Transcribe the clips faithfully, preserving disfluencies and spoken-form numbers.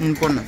ம் போடணும்.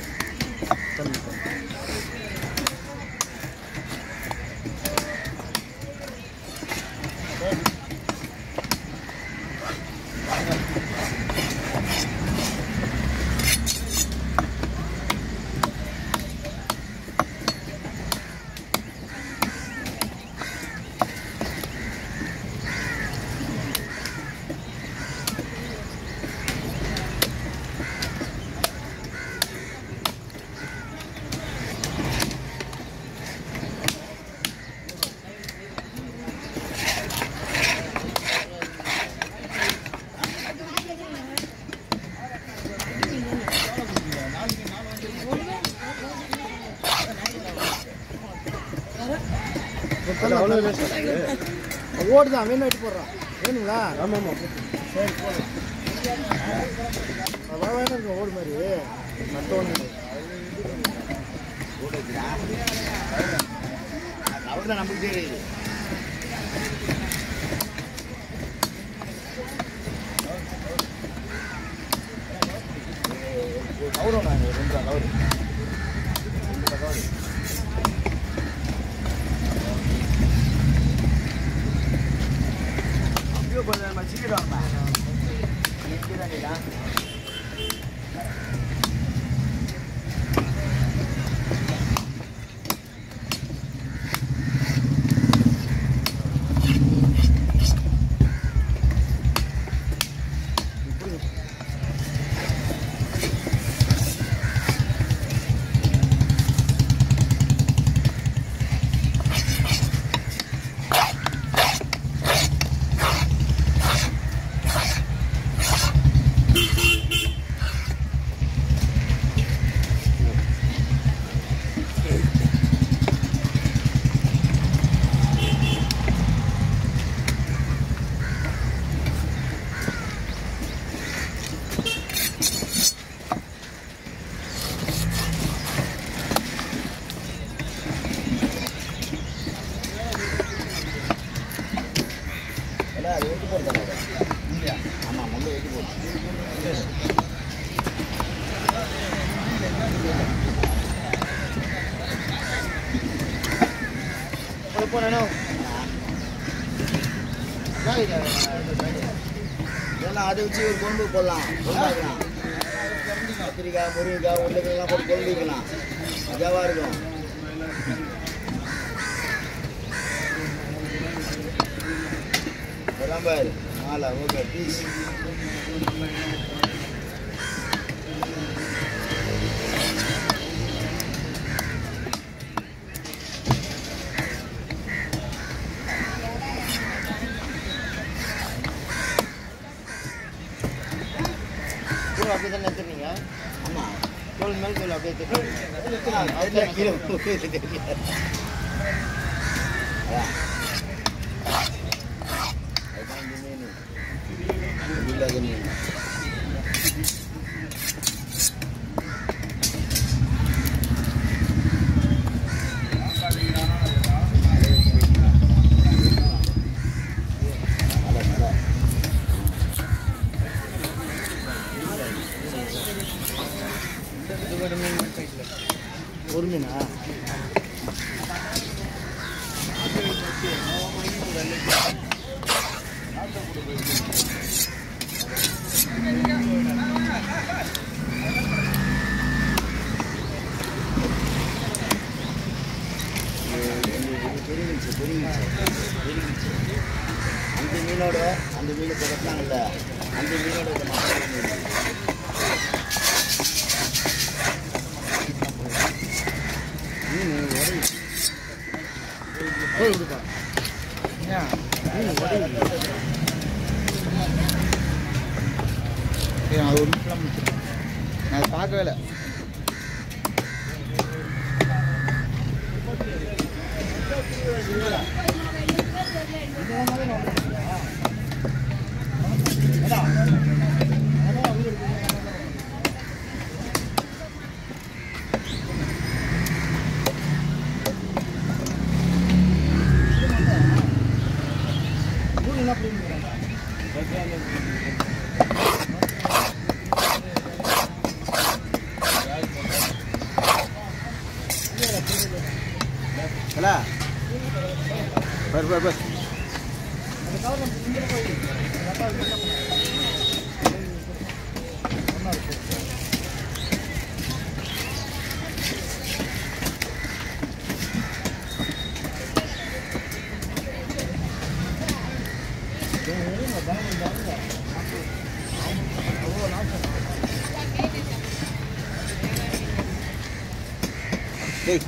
ஓடுதான் மீன் வெட்டி போடுறான் வேணுங்களா? ஆமாம் ஆமாம் சரி போடுறோம். அதான் வேணும் இருக்கு ஓடு மாதிரி மற்ற ஒன்று அவர்தான் நமக்கு தெரியுது. அவரும் நாங்கள் ரெண்டு அவரு நம்ம சீக்கிரம் இதெல்லாம் அதை வச்சு ஒரு கொண்டு போடலாம். கத்திரிக்காய் முருங்கைக்காய் உருளைக்கெல்லாம் போட்டு கொண்டு வைக்கலாம். மஜாவா இருக்கும். பாரு மாலா ஓகே பீஸ் அப்படியே தான் எடுத்துருங்க. ஆமாம் தோல் மேல் தோல் அப்படியே எடுத்துக்கலாம். கீழே இல்லாத மீன் ஒரு மீனா அந்த மீனோட அந்த மீனை கட்டாங்கல்ல அந்த மீனோட அது ஒரு நிமிஷம் நான் பார்க்கவே இல்லை. இல்ல பர் பர் பர் டேய்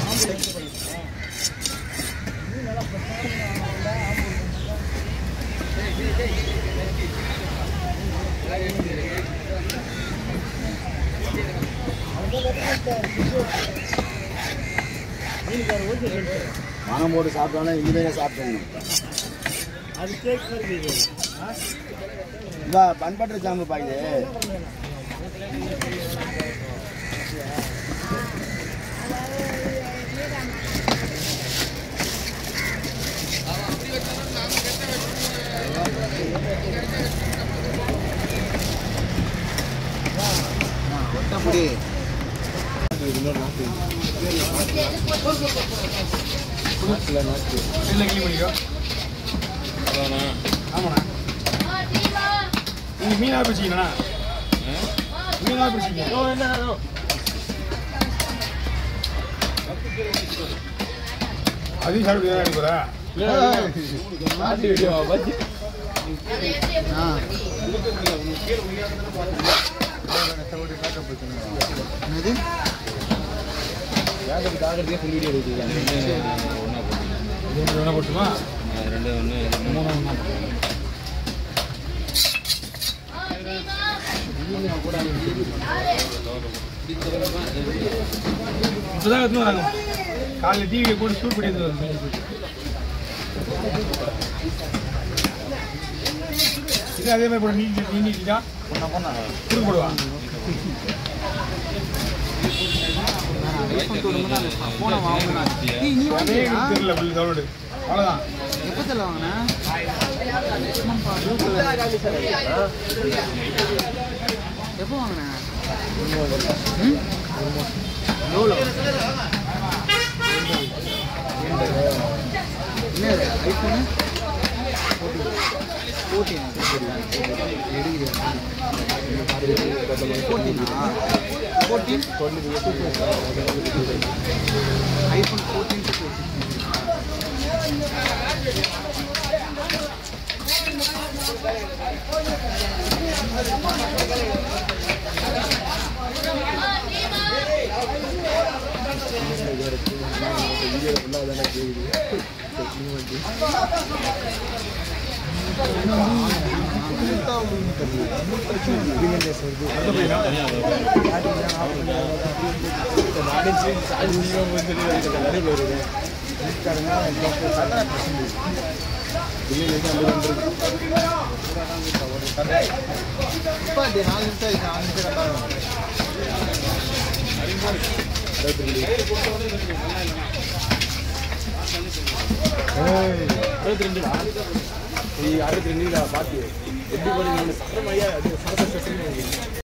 வானம் போட்டு சாப்பிட்டோன்னா இங்கே சாப்பிட்டேன் அது கேக் இருக்குது இந்த பன் பட்டர் ஜாமு பாக்குது ஒட்டப்படி ஆமாண்ணா நீங்கள் மீனாக பிடிச்சிங்கண்ணா மீனாக பிடிச்சிங்க அதையும் சாப்பிட்டு தான் எடுக்கிறா ஒன்றா போட்டுமா ரெண்டு ஒன்று மூணு ஒன்றா இப்போதான் எடுத்துன்னு வராங்க காலையில் டிவியை போட்டு ஷூட் பண்ணி எடுத்து வராங்க இது அதே மாதிரி போட நீட்டி நீட்டிட்டா குடு போடுவா தெரியல டவுன்லோடு அவ்வளோதான் எப்போ தெரியல வாங்கினா எப்போ வாங்கினேன் எவ்வளோ என்ன ஐஃபோனு ஃபோர்டீன் ஃபோர்டீனா fourteen iPhone fourteen to fourteen அறுபத்தி ரெண்டுடா அறுபத்தி ரெண்டுடா பாத்து எப்படி பண்ணி சட்டமையா